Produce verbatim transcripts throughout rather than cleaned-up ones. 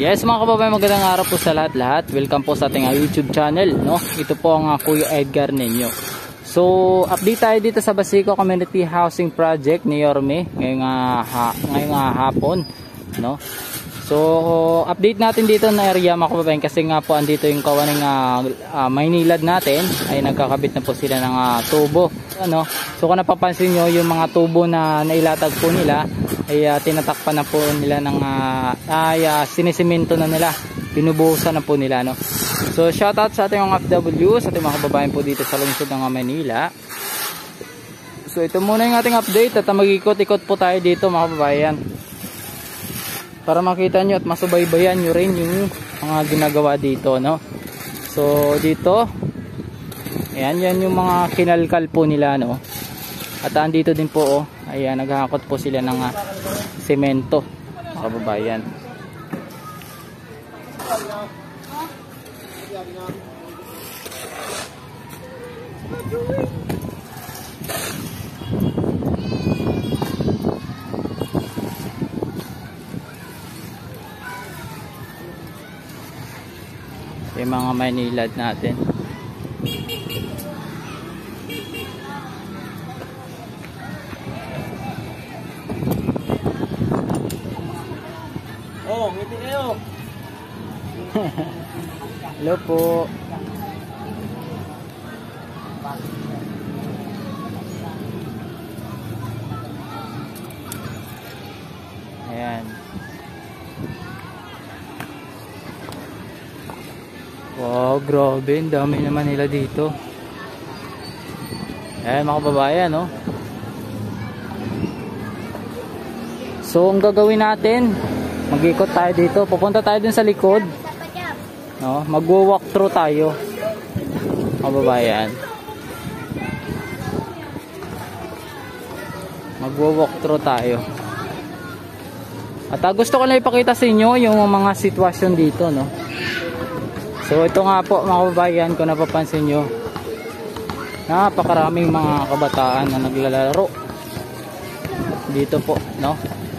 Yes mga kababayan, magandang araw po sa lahat-lahat. Welcome po sa ating uh, YouTube channel, no? Ito po ang uh, Kuya Edgar ninyo. So, update tayo dito sa Basico Community Housing Project ni Yorme ngayong, uh, ha ngayong uh, hapon, no? So, update natin dito na area mga kababayan kasi nga po andito yung kawaning uh, uh, Maynilad natin ay nagkakabit na po sila ng uh, tubo, ano? So, kung napapansin nyo yung mga tubo na nailatag po nila ay uh, tinatakpan na po nila ng uh, ay uh, sinisimento na nila, pinubuhusan na po nila, no? So shoutout sa ating mga F W, sa ating mga kababayan po dito sa lungsod ng Manila. So ito muna yung ating update at mag-ikot-ikot po tayo dito mga kababayan para makita nyo at masubaybayan nyo rin yung mga ginagawa dito, no? So dito ayan, yan yung mga kinalkal po nila, no? At andito din po, oh, ayan, naghahakot po sila ng uh, semento, mga kababayan. Yung mga Maynilad natin. Oh, ngiti kayo. Hello po. Ayan. Wow, grabe, ang dami naman nila dito. Ayan mga kababayan, no? So, ang gagawin natin, mag-ikot tayo dito. Pupunta tayo dun sa likod. No, magwo-walk through tayo. Kababayan. Magwo-walk through tayo. At uh, gusto ko lang ipakita sa inyo yung mga sitwasyon dito, no. So ito nga po mga kababayan, kung napapansin nyo, napakaraming mga kabataan na naglalaro dito po, no.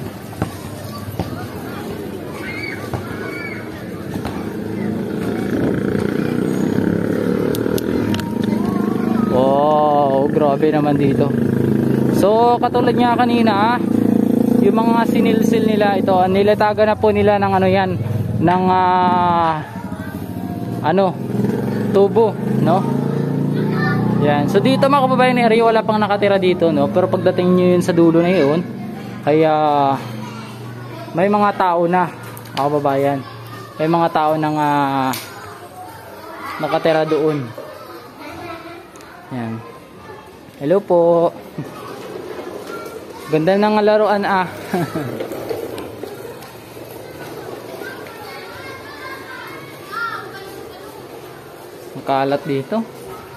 Wow, grabe naman dito. So katulad nga kanina, yung mga sinilsil nila ito, nilataga na po nila ng ano yan, ng uh, ano, tubo, no? Yan. So dito mga kababayan, area wala pang nakatira dito, no? Pero pagdating nyo yun sa dulo na yun, kaya may mga tao na, mga kababayan, may mga tao nang uh, nakatira doon. Yan. Hello po. Ganda ng laruan ah. Makalat dito.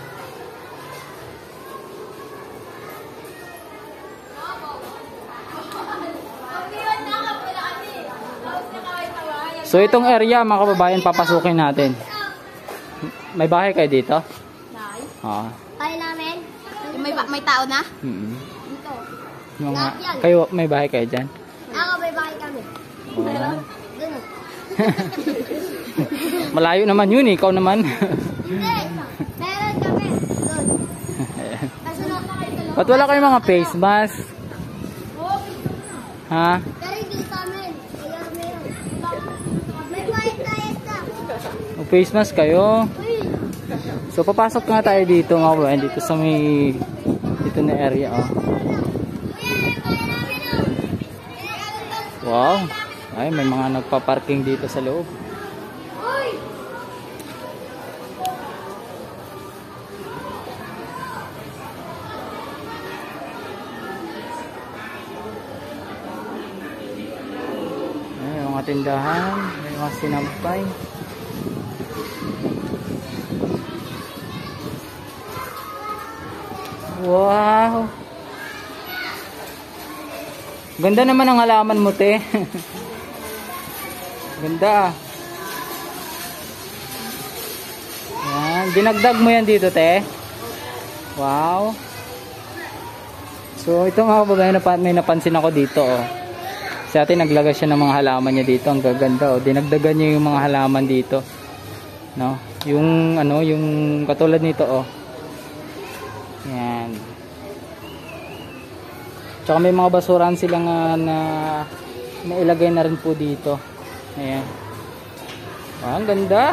So itong area mga kababayan, papasukin natin. May bahay kayo dito? Bahay? Oo. Bahay namin? May, may tao na? Mm-hmm. Dito. Mga, kayo, may bahay kayo dyan? Ako, may bahay kami. Oh. Doon. Malayo naman yun, ikaw naman. Hindi. Meron kami. Doon. Kasunod na kayo dalawa. Ba't wala kayong mga face mask? Oo. Ha? Pero hindi sa amin. Kaya meron. May bahay tayo sa. O face mask kayo? Uy. So papasok nga tayo dito mga kababayan, dito sa may dito na area, oh. Wow. Ay, may mga nagpa-parking dito sa loob. Uy. Ay, may mga tindahan, may mga sinampay. Wow. Ganda naman ang halaman mo, te. Ganda. Yan, dinagdag mo yan dito, te. Wow. So ito nga kababayan, may napansin ako dito, oh. Sa Dati naglagay siya ng mga halaman niya dito, ang gaganda oh. Dinagdagan niya yung mga halaman dito. No? Yung ano, yung katulad nito oh. Yan. Tsaka may mga basurahan silang uh, na nailagay na rin po dito. Ayan. Oh, ang ganda.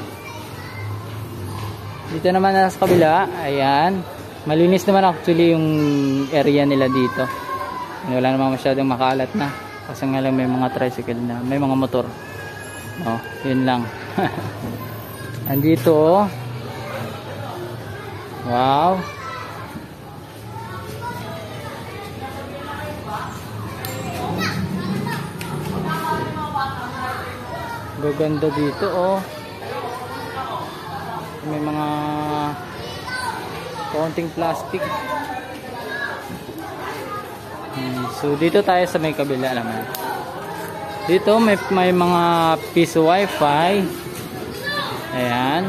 Dito naman sa kabila, ayan. Malinis naman actually yung area nila dito. Wala naman masyadong makalat na. Kasi nga lang may mga tricycle na, may mga motor. Oh, yun lang. Andito oh. Wow. Gaganda dito oh. May mga konting plastic. Hmm, so dito tayo sa may kabila naman. Dito may may mga piso wifi. Ayan.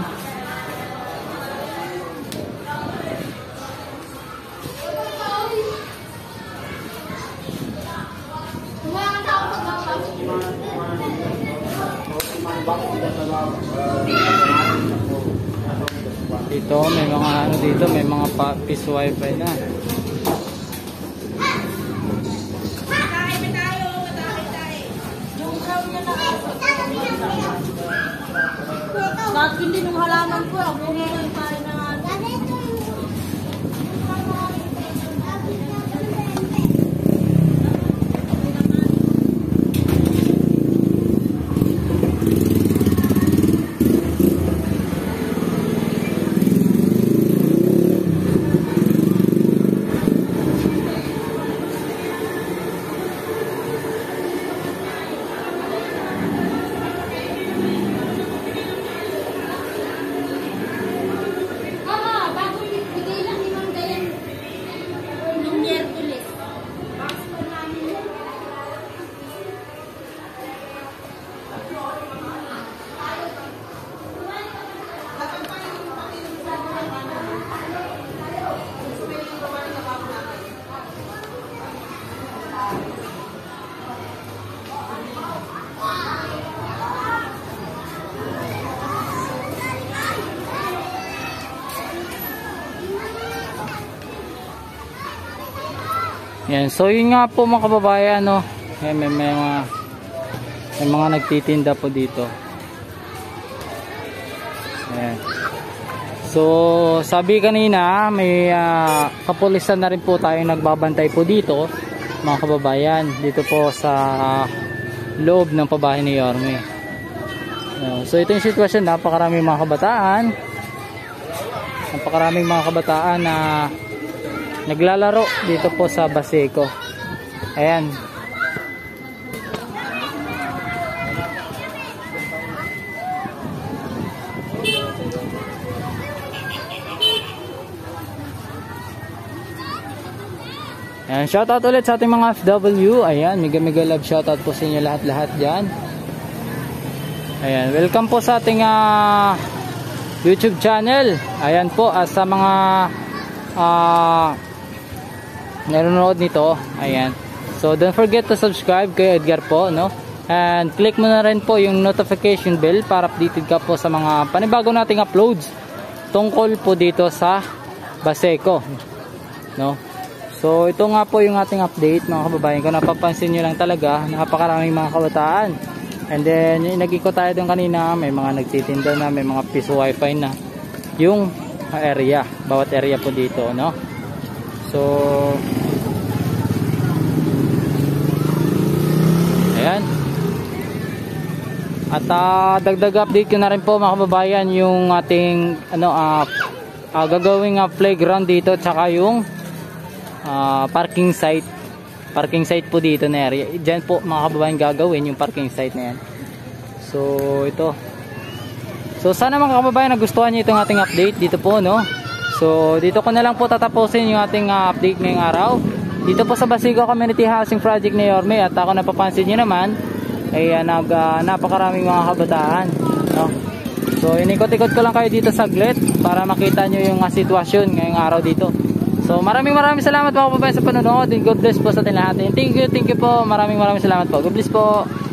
Dito may mga ano dito, may mga piso wifi na. Bakit hindi nung halaman ko, ako nung tayo na nga. Yan, so yun nga po mga kababayan, no? May, may, may, mga, may mga nagtitinda po dito. Ayan. So sabi kanina, may uh, kapulisan na rin po tayo nagbabantay po dito, mga kababayan, dito po sa uh, loob ng pabahay ni Yorme. Uh, so ito yung sitwasyon, napakaraming mga kabataan, napakaraming mga kabataan na naglalaro dito po sa Baseco. Ayan. Ayan, shoutout ulit sa ating mga F W. Ayan, mega mega love shoutout po sa inyo lahat-lahat dyan. Ayan, welcome po sa ating uh, YouTube channel. Ayan po, uh, sa mga uh, nanonood nito, ayan. So don't forget to subscribe kay Edgar po, no? And click mo na rin po yung notification bell para updated ka po sa mga panibago nating uploads tungkol po dito sa Baseco, no? So ito nga po yung ating update, mga kababayan ko. Napapansin nyo lang talaga, napakaraming mga kabataan. And then yung nag-ikot tayo doon kanina, may mga nagtitinda na, may mga piso wifi na yung area, bawat area po dito, no? So ayan. At uh, dagdag update ko na rin po, mga kababayan, yung ating ano uh, uh, gagawing uh, playground dito, tsaka yung uh, parking site. Parking site po dito na area. Diyan po, mga kababayan, gagawin yung parking site na yan. So ito. So sana, mga kababayan, nagustuhan niyo itong ating update dito po, no? So dito ko na lang po tatapusin yung ating uh, update ngayong araw dito po sa Baseco Community Housing Project ni Yorme. At ako, napapansin nyo naman ay uh, nag, uh, napakaraming mga kabataan, no? So inikot-ikot ko lang kayo dito saglit para makita nyo yung uh, sitwasyon ngayong araw dito So maraming maraming salamat mga kababayan sa panonood. God bless po sa ating lahat. Thank you, thank you po. Maraming maraming salamat po. God bless po.